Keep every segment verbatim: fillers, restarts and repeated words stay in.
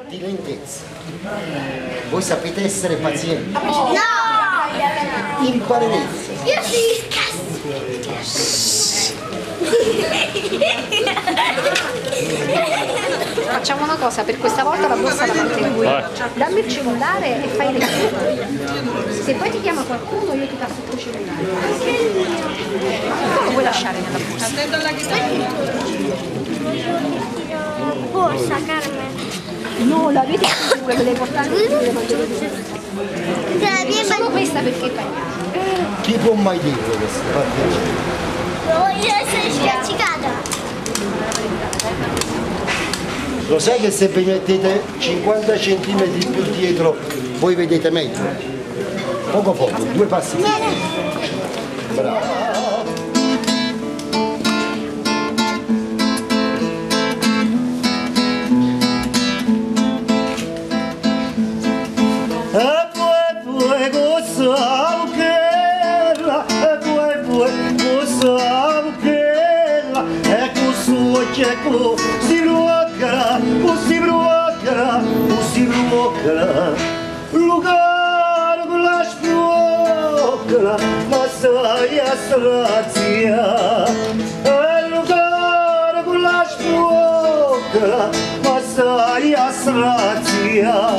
di lentezza. Voi sapete essere pazienti? No! Imparerete. Io sì! Facciamo una cosa, per questa volta la borsa la mantengo io. Dammi il cellulare e fai le cose. Se poi ti chiama qualcuno io ti passo il tuo cellulare. Non lo puoi lasciare nella borsa. Attento alla chitarra. Borsa, Carmen. No, la vedi che me l'hai portata? Solo questa perché fai? Chi può mai dire questo? Voglio essere spiaccicata. Lo sai che se vi mettete cinquanta centimetri più dietro voi vedete meglio? Poco poco, due passi più. Bravo. Si bloccherà, si bloccherà, si bloccherà, lugar con la sbloccherà, ma sai a strazia, lugar con la sbloccherà, ma sai a strazia.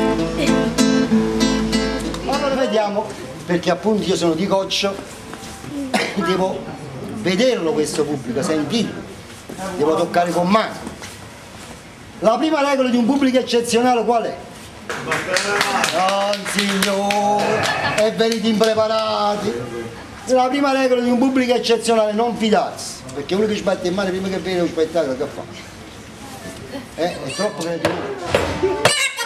Allora vediamo, perché appunto io sono di Coccio, devo vederlo questo pubblico, sentirlo. Devo toccare con mano. La prima regola di un pubblico eccezionale qual è? Non signore, è venite impreparati. La prima regola di un pubblico eccezionale è non fidarsi, perché uno che sbatte in mano prima che vede lo spettacolo che fa? Eh, è troppo creativo.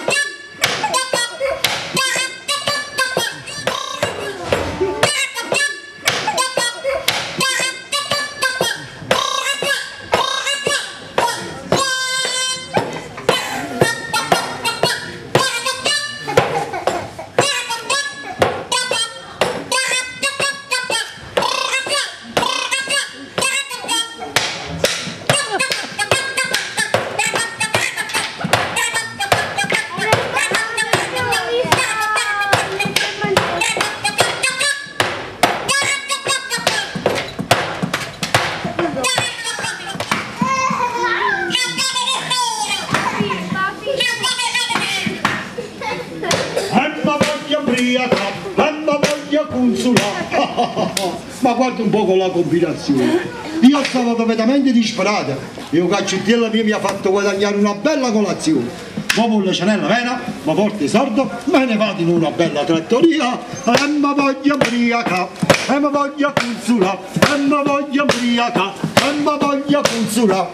Ma guarda un po' con la combinazione, io stavo completamente disperata e un caccettiello mio mi ha fatto guadagnare una bella colazione. Ma voglio cenella vena, ma porti sordo, me ne vado in una bella trattoria e mi voglio ubriaca, e mi voglio consulare, e mi voglio ubriaca, e mi voglio consulare.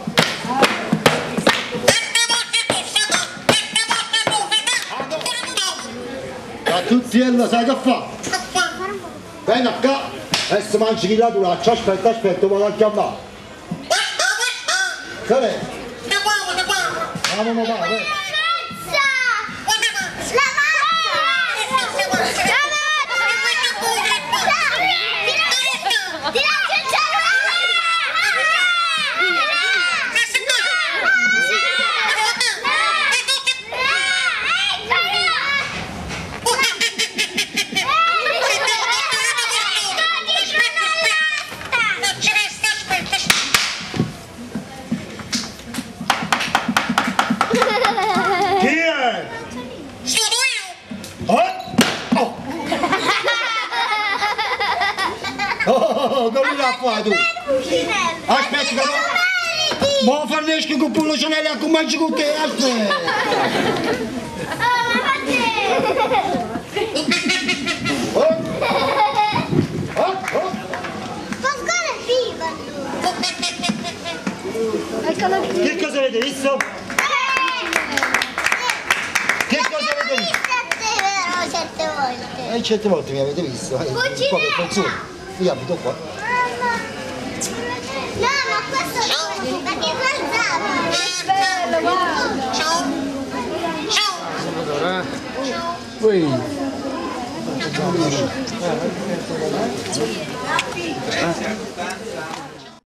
A tutti ella sai che fa? Vieni qua, adesso mangi chi la tu laccia, aspetta, aspetta, vado a chiamare. Che è? La mamma va, eh? Oh, come l'ha fatto? Aspetta, ma farnesco con Pullo Cenella a mangi con te, aspetta! Oh, oh, oh! Ancora viva! Che cosa avete visto? Che cosa avete visto? Certe volte. Eh, certe volte mi avete visto. Eh, qua per persone. Io abito qua. No, ma questo è perché guardava. Che bello, guarda. Ciao. Ciao. Poi. Eh.